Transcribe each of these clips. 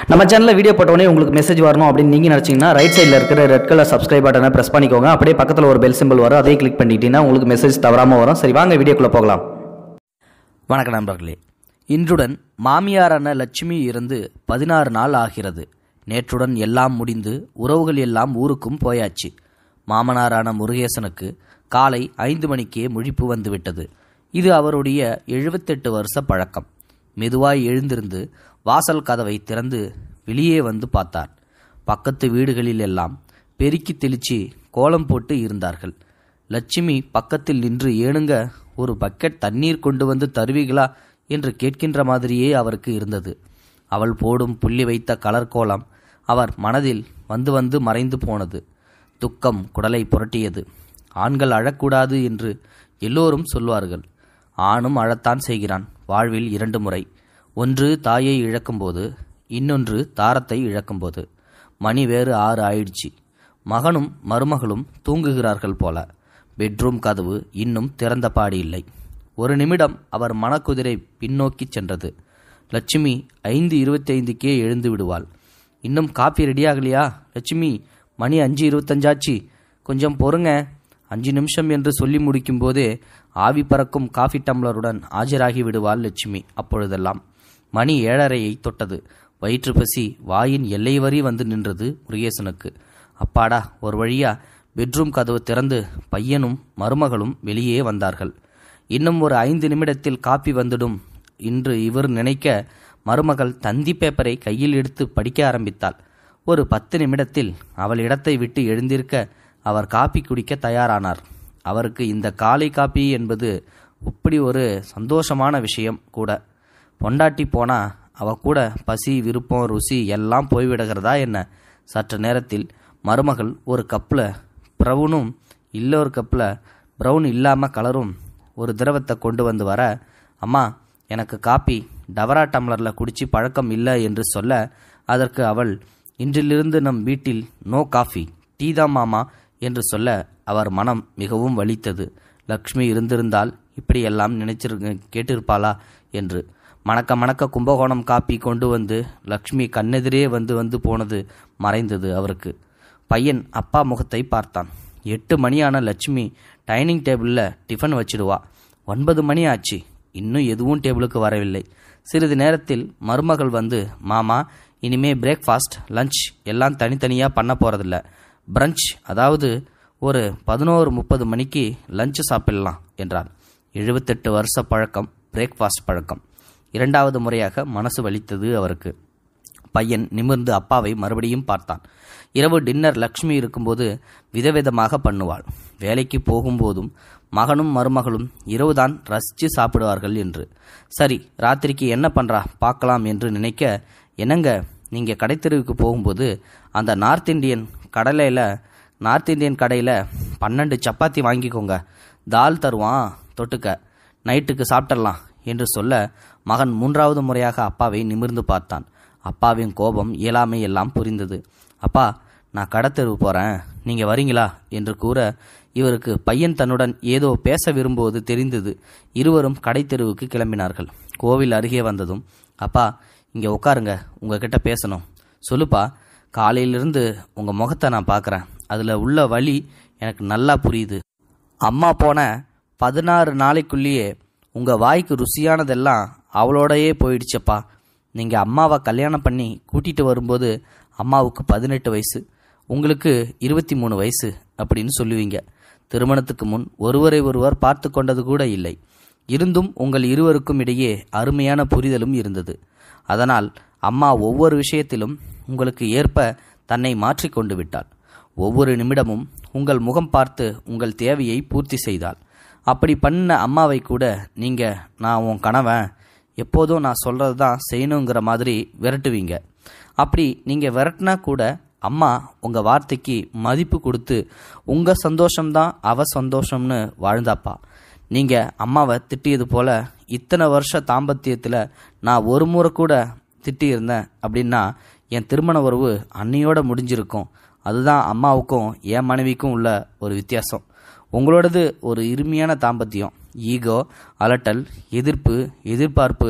நம்ம சேனலில் வீடியோ போட்டோடனே உங்களுக்கு மெசேஜ் வரணும் அப்படின்னு நீங்கள் நினச்சிங்கன்னா ரைட் சைடில் இருக்கிற ரெட் கலர் சப்ஸ்கிரைப் பட்டனை ப்ரெஸ் பண்ணிக்கோங்க. அப்படியே பக்கத்தில் ஒரு பெல் சிம்பிள் வரும், அதையும் கிளிக் பண்ணிட்டீங்கன்னா உங்களுக்கு மெசேஜ் தவறாமல் வரும். சரி, வாங்க வீடியோக்குள்ளே போகலாம். வணக்கம் நண்பர்களே. இன்றுடன் மாமியாரான லட்சுமி இருந்து 16 நாள் ஆகிறது. நேற்றுடன் எல்லாம் முடிந்து உறவுகள் எல்லாம் ஊருக்கும் போயாச்சு. மாமனாரான முருகேசனுக்கு காலை 5 மணிக்கே முழிப்பு வந்துவிட்டது. இது அவருடைய 78 வருஷ பழக்கம். மெதுவாய் எழுந்திருந்து வாசல் கதவை திறந்து வெளியே வந்து பார்த்தார். பக்கத்து வீடுகளில் எல்லாம் பெருக்கி தெளிச்சு கோலம் போட்டு இருந்தார்கள். லட்சுமி பக்கத்தில் நின்று, ஏனுங்க, ஒரு பக்கெட் தண்ணீர் கொண்டு வந்து தருவீங்களா என்று கேட்கின்ற மாதிரியே அவருக்கு இருந்தது. அவள் போடும் புள்ளி வைத்த கலர் கோலம் அவர் மனதில் வந்து வந்து மறைந்து போனது. துக்கம் குடலை புரட்டியது. ஆண்கள் அழக்கூடாது என்று எல்லோரும் சொல்வார்கள். ஆணும் அழத்தான் செய்கிறான். வாழ்வில் 2 முறை. ஒன்று தாயை இழக்கும்போது, இன்னொன்று தாரத்தை இழக்கும்போது. மணி வேறு 6 ஆயிடுச்சு. மகனும் மருமகளும் தூங்குகிறார்கள் போல. பெட்ரூம் கதவு இன்னும் திறந்த பாடு இல்லை. ஒரு நிமிடம் அவர் மனக்குதிரை பின்னோக்கி சென்றது. லட்சுமி 5:25க்கே எழுந்து விடுவாள். இன்னும் காப்பி ரெடியாகலையா லட்சுமி? மணி 5:25 கொஞ்சம் பொறுங்க. 5 நிமிஷம் என்று சொல்லி முடிக்கும் போதே ஆவி பறக்கும் காஃபி டம்ளருடன் ஆஜராகி விடுவாள் லட்சுமி. அப்பொழுதெல்லாம் மணி 7:30 தொட்டது. வயிற்று பசி வாயின் எல்லை வரி வந்து நின்றது முருகேசனுக்கு. அப்பாடா, ஒரு வழியா பெட்ரூம் கதவு திறந்து பையனும் மருமகளும் வெளியே வந்தார்கள். இன்னும் ஒரு 5 நிமிடத்தில் காப்பி வந்துடும் என்று இவர் நினைக்க, மருமகள் தந்தி பேப்பரை கையில் எடுத்து படிக்க ஆரம்பித்தாள். ஒரு 10 நிமிடத்தில் அவள் இடத்தை விட்டு எழுந்திருக்க அவர் காப்பி குடிக்க தயாரானார். அவருக்கு இந்த காலை காப்பி என்பது இப்படி ஒரு சந்தோஷமான விஷயம் கூட. பொண்டாட்டி போனா அவ கூட பசி, விருப்பம், ருசி எல்லாம் போய்விடுகிறதா என்ன? சற்று நேரத்தில் மருமகள் ஒரு கப்பில் ப்ரௌனும் இன்னொரு கப்பில் ப்ரௌன் இல்லாமல் கலரும் ஒரு திரவத்தை கொண்டு வந்து வர, அம்மா, எனக்கு காப்பி டவரா டம்ளரில் குடிச்சு பழக்கம் இல்லை என்று சொல்ல, அதற்கு அவள், இன்றிலிருந்து நம் வீட்டில் நோ காஃபி, டீ தான் மாமா என்று சொல்ல அவர் மனம் மிகவும் வலித்தது. லக்ஷ்மி இருந்திருந்தால் இப்படியெல்லாம் கேட்டிருப்பாளா என்று. மணக்க மணக்க கும்பகோணம் காப்பி கொண்டு வந்து லக்ஷ்மி கண்ணெதிரே வந்து போனது மறைந்தது அவருக்கு. பையன் அப்பா முகத்தை பார்த்தான். 8 மணியான லட்சுமி டைனிங் டேபிளில் டிஃபன் வச்சிடுவா. 9 மணி ஆச்சு, இன்னும் எதுவும் டேபிளுக்கு வரவில்லை. சிறிது நேரத்தில் மருமகள் வந்து, மாமா, இனிமே பிரேக்ஃபாஸ்ட் லஞ்ச் எல்லாம் தனித்தனியாக பண்ண போகிறதில்ல, பிரஞ்ச், அதாவது ஒரு 11:30 மணிக்கு லஞ்சு சாப்பிடலாம் என்றார். 78 வருஷ பழக்கம், பிரேக்ஃபாஸ்ட் பழக்கம். 2வது முறையாக மனசு வலித்தது அவருக்கு. பையன் நிமிர்ந்து அப்பாவை மறுபடியும் பார்த்தான். இரவு டின்னர் லக்ஷ்மி இருக்கும்போது விதவிதமாக பண்ணுவாள். வேலைக்கு போகும்போதும் மகனும் மருமகளும் இரவுதான் ரசித்து சாப்பிடுவார்கள் என்று. சரி, ராத்திரிக்கு என்ன பண்ணுறா பார்க்கலாம் என்று நினைக்க, என்னங்க, நீங்கள் கடைத்தெருவுக்கு போகும்போது அந்த நார்த் இந்தியன் கடையில் 12 சப்பாத்தி வாங்கிக்கோங்க, தால் தருவான், தொட்டுக்க, நைட்டுக்கு சாப்பிடலாம் என்று சொல்ல, மகன் 3வது முறையாக அப்பாவை நிமிர்ந்து பார்த்தான். அப்பாவின் கோபம், இயலாமை எல்லாம் புரிந்தது. அப்பா, நான் கடத்தெருவு போகிறேன், நீங்கள் வரீங்களா என்று கூற, இவருக்கு பையன் தன்னுடன் ஏதோ பேச விரும்புவது தெரிந்தது. இருவரும் கடைத்தெருவுக்கு கிளம்பினார்கள். கோவில் அருகே வந்ததும், அப்பா, இங்கே உட்காருங்க, உங்ககிட்ட பேசணும். சொல்லுப்பா, காலையிலிருந்து உங்கள் முகத்தை நான் பார்க்குறேன், அதில் உள்ள வலி எனக்கு நல்லா புரியுது. அம்மா போன 16 நாளைக்குள்ளேயே உங்கள் வாய்க்கு ருசியானதெல்லாம் அவளோடையே போயிடுச்சப்பா. நீங்கள் அம்மாவை கல்யாணம் பண்ணி கூட்டிகிட்டு வரும்போது அம்மாவுக்கு 18 வயசு, உங்களுக்கு 23 வயசு அப்படின்னு சொல்லுவீங்க. திருமணத்துக்கு முன் ஒருவரை ஒருவர் பார்த்து கொண்டது கூட இல்லை. இருந்தும் உங்கள் இருவருக்கும் இடையே அருமையான புரிதலும் இருந்தது. அதனால் அம்மா ஒவ்வொரு விஷயத்திலும் உங்களுக்கு ஏற்ப தன்னை மாற்றிக்கொண்டு விட்டாள். ஒவ்வொரு நிமிடமும் உங்கள் முகம் பார்த்து உங்கள் தேவையை பூர்த்தி செய்தாள். அப்படி பண்ண அம்மாவை கூட நீங்கள், நான் உன் கணவன், எப்போதும் நான் சொல்கிறது தான் செய்யணுங்கிற மாதிரி விரட்டுவீங்க. அப்படி நீங்கள் விரட்டினா கூட அம்மா உங்கள் வார்த்தைக்கு மதிப்பு கொடுத்து உங்கள் சந்தோஷம்தான் அவ சந்தோஷம்னு வாழ்ந்தாப்பா. நீங்கள் அம்மாவை திட்டியது போல் இத்தனை வருஷ தாம்பத்தியத்தில் நான் ஒரு முறை கூட திட்டியிருந்தேன் அப்படின்னா என் திருமண உறவு அன்னையோடு முடிஞ்சிருக்கும். அதுதான் அம்மாவுக்கும் என் மனைவிக்கும் உள்ள ஒரு வித்தியாசம். உங்களோடது ஒரு இனிமையான தாம்பத்தியம். ஈகோ, அலட்டல், எதிர்ப்பு, எதிர்பார்ப்பு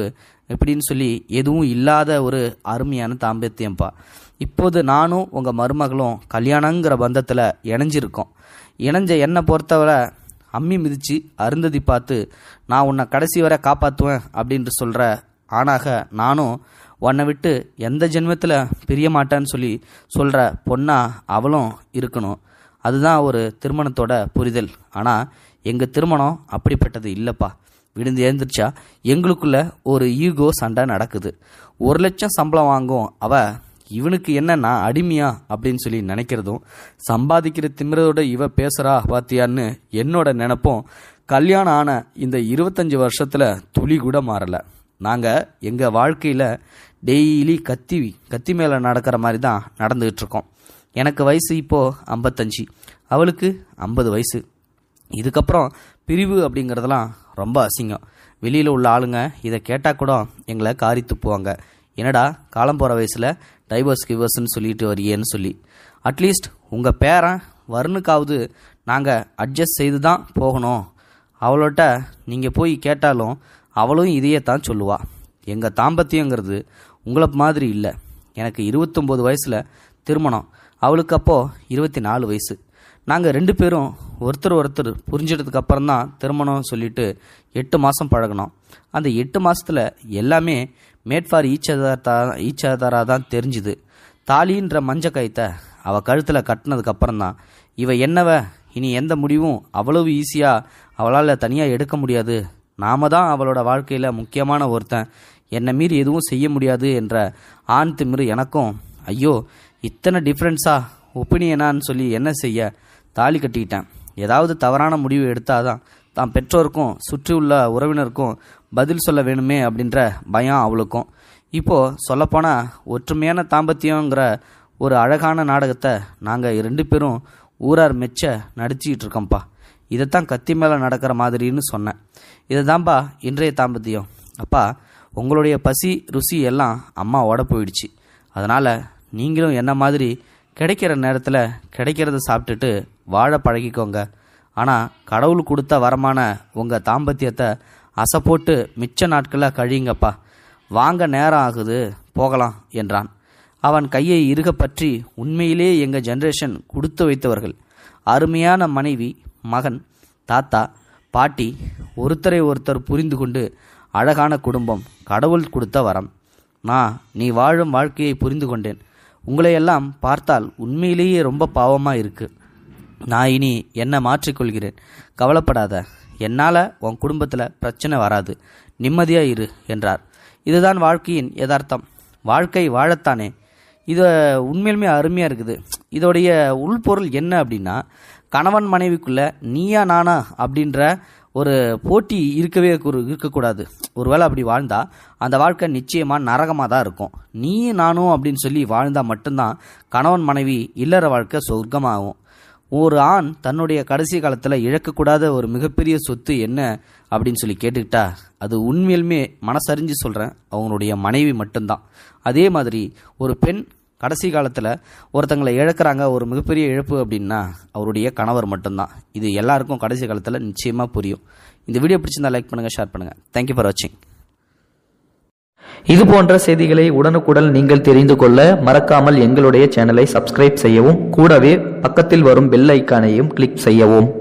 இப்படின்னு சொல்லி எதுவும் இல்லாத ஒரு அருமையான தாம்பத்தியம்ப்பா. இப்போது நானும் உங்கள் மருமகளும் கல்யாணங்கிற பந்தத்தில் இணைஞ்சிருக்கோம். இணைஞ்ச என்னை பொறுத்தவரை அம்மி மிதித்து அருந்ததி பார்த்து நான் உன்னை கடைசி வரை காப்பாற்றுவேன் அப்படின்ட்டு சொல்கிற ஆணாக நானும் உன்னை விட்டு எந்த ஜென்மத்தில் பிரிய மாட்டேன்னு சொல்லி சொல்கிற பொண்ணா அவளும் இருக்கணும். அதுதான் ஒரு திருமணத்தோட புரிதல். ஆனால் எங்கள் திருமணம் அப்படிப்பட்டது இல்லைப்பா. விழுந்து எழுந்திரிச்சா எங்களுக்குள்ள ஒரு ஈகோ சண்டை நடக்குது. 1 லட்சம் சம்பளம் வாங்கும் இவனுக்கு என்னன்னா அடிமையா அப்படின்னு சொல்லி நினைக்கிறதும், சம்பாதிக்கிற திமிரோட இவ பேசுகிறா பாத்தியான்னு என்னோட நினைப்போம் கல்யாணம் ஆன இந்த 25 வருஷத்தில் துளி கூட மாறலை. நாங்கள் எங்கள் வாழ்க்கையில் டெய்லி கத்தி மேலே நடக்கிற மாதிரி தான் நடந்துகிட்டு இருக்கோம். எனக்கு வயசு இப்போது 55, அவளுக்கு 50 வயசு. இதுக்கப்புறம் பிரிவு அப்படிங்கிறதெல்லாம் ரொம்ப அசிங்கம். வெளியில் உள்ள ஆளுங்க இதை கேட்டால் கூட எங்களை காரி துப்புவாங்க. என்னடா காலம் போகிற வயசில் டைவர்ஸ் கிவர்ஸ்ன்னு சொல்லிட்டு வரியேன்னு சொல்லி. அட்லீஸ்ட் உங்கள் பேரன் வருணுக்காவது நாங்கள் அட்ஜஸ்ட் செய்து தான் போகணும். அவளோட்ட நீங்கள் போய் கேட்டாலும் அவளும் இதையே தான் சொல்லுவா. எங்கள் தாம்பத்தியங்கிறது உங்களை மாதிரி இல்லை. எனக்கு 29 வயசில் திருமணம், அவளுக்கு அப்போது 24 வயசு. நாங்கள் 2 பேரும் ஒருத்தர் புரிஞ்சிட்டதுக்கு அப்புறம் தான் திருமணம் சொல்லிட்டு 8 மாதம் பழகினோம். அந்த 8 மாதத்தில் எல்லாமே மேட் ஃபார் ஈச் அதராக தான் தெரிஞ்சுது. தாலின்ற மஞ்ச கயித்தை அவள் கழுத்தில் கட்டினதுக்கப்புறம் தான் இவ என்னவ இனி எந்த முடிவும் அவ்வளவு ஈஸியாக அவளால் தனியாக எடுக்க முடியாது, நாம தான் அவளோட வாழ்க்கையில் முக்கியமான ஒருத்தன், என்னை மீறி எதுவும் செய்ய முடியாது என்ற ஆண் திமிரு எனக்கும். ஐயோ இத்தனை டிஃப்ரென்ஸாக ஒப்பீனியனான்னு சொல்லி என்ன செய்ய, தாலி கட்டிக்கிட்டேன். ஏதாவது தவறான முடிவு எடுத்தாதான் தான் பெற்றோருக்கும் சுற்றி உள்ள உறவினருக்கும் பதில் சொல்ல வேணுமே அப்படின்ற பயம் அவளுக்கும். இப்போது சொல்லப்போனால் ஒற்றுமையான தாம்பத்தியங்கிற ஒரு அழகான நாடகத்தை நாங்கள் 2 பேரும் ஊரார் மெச்ச நடிச்சிக்கிட்டு இருக்கோம்ப்பா. இதைத்தான் கத்தி மேலே நடக்கிற மாதிரின்னு சொன்னேன். இதை தான்ப்பா இன்றைய தாம்பத்தியம். அப்பா, உங்களுடைய பசி ருசி எல்லாம் அம்மாவோட போயிடுச்சு. அதனால் நீங்களும் என்ன மாதிரி கிடைக்கிற நேரத்தில் கிடைக்கிறத சாப்பிட்டுட்டு வாழ பழகிக்கோங்க. ஆனால் கடவுள் கொடுத்த வரமான உங்கள் தாம்பத்தியத்தை அசை போட்டு மிச்ச நாட்களில் கழியுங்கப்பா. வாங்க நேரம் ஆகுது, போகலாம் என்றான். அவன் கையை இறுக பற்றி, உண்மையிலே எங்கள் ஜெனரேஷன் கொடுத்து வைத்தவர்கள். அருமையான மனைவி, மகன், தாத்தா, பாட்டி, ஒருத்தரை ஒருத்தர் புரிந்து கொண்டு அழகான குடும்பம் கடவுள் கொடுத்த வரம். நீ வாழும் வாழ்க்கையை புரிந்து கொண்டேன். உங்களையெல்லாம் பார்த்தால் உண்மையிலேயே ரொம்ப பாவமாக இருக்குது. நான் இனி என்னை மாற்றிக்கொள்கிறேன். கவலைப்படாத, என்னால் உன் குடும்பத்தில் பிரச்சனை வராது, நிம்மதியாக இரு என்றார். இதுதான் வாழ்க்கையின் யதார்த்தம். வாழ்க்கை வாழத்தானே. இது உண்மையிலுமே அருமையாக இருக்குது. இதோடைய உள்பொருள் என்ன அப்படின்னா, கணவன் மனைவிக்குள்ளே நீயா நானா அப்படின்ற ஒரு போட்டி இருக்கக்கூடாது. ஒருவேளை அப்படி வாழ்ந்தால் அந்த வாழ்க்கை நிச்சயமாக நரகமாக தான் இருக்கும். நீயும் நானும் அப்படின்னு சொல்லி வாழ்ந்தால் மட்டும்தான் கணவன் மனைவி இல்லற வாழ்க்கை சொர்க்கமாகும். ஒரு ஆண் தன்னுடைய கடைசி காலத்தில் இழக்கக்கூடாத ஒரு மிகப்பெரிய சொத்து என்ன அப்படின்னு சொல்லி கேட்டுக்கிட்டா, அது உண்மையிலுமே மனசறிஞ்சு சொல்கிறேன், அவங்களுடைய மனைவி மட்டும்தான். அதே மாதிரி ஒரு பெண் கடைசி காலத்தில் ஒருத்தங்களை இழக்கிறாங்க, ஒரு மிகப்பெரிய இழப்பு அப்படின்னா அவருடைய கணவர் மட்டும்தான். இது எல்லாருக்கும் கடைசி காலத்தில் நிச்சயமாக புரியும். இந்த வீடியோ பிடிச்சிருந்தா லைக் பண்ணுங்கள், ஷேர் பண்ணுங்கள். தேங்க்யூ ஃபார் வாட்சிங். இது போன்ற செய்திகளை உடனுக்குடன் நீங்கள் தெரிந்து கொள்ள மறக்காமல் எங்களுடைய சேனலை சப்ஸ்கிரைப் செய்யவும், கூடவே பக்கத்தில் வரும் பெல் ஐக்கானையும் கிளிக் செய்யவும்.